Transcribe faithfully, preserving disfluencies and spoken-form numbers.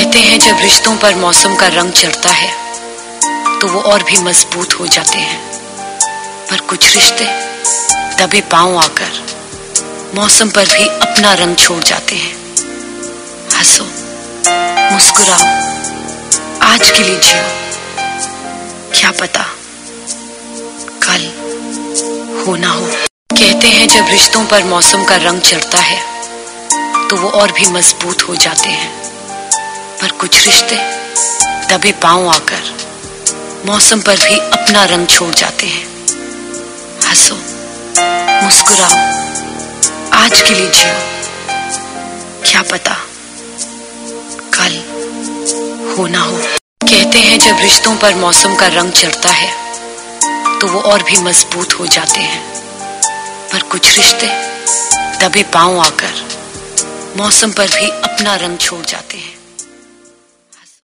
कहते हैं जब रिश्तों पर मौसम का रंग चढ़ता है तो वो और भी मजबूत हो जाते हैं, पर कुछ रिश्ते दबे पांव आकर मौसम पर भी अपना रंग छोड़ जाते हैं। हंसो, मुस्कुराओ, आज के लिए जियो, क्या पता कल हो ना हो। कहते हैं जब रिश्तों पर मौसम का रंग चढ़ता है तो वो और भी मजबूत हो जाते हैं, पर कुछ रिश्ते दबे पांव आकर मौसम पर भी अपना रंग छोड़ जाते हैं। हंसो, मुस्कुराओ, आज के लिए जियो, क्या पता कल हो ना हो। कहते हैं जब रिश्तों पर मौसम का रंग चढ़ता है तो वो और भी मजबूत हो जाते हैं, पर कुछ रिश्ते दबे पांव आकर मौसम पर भी अपना रंग छोड़ जाते हैं।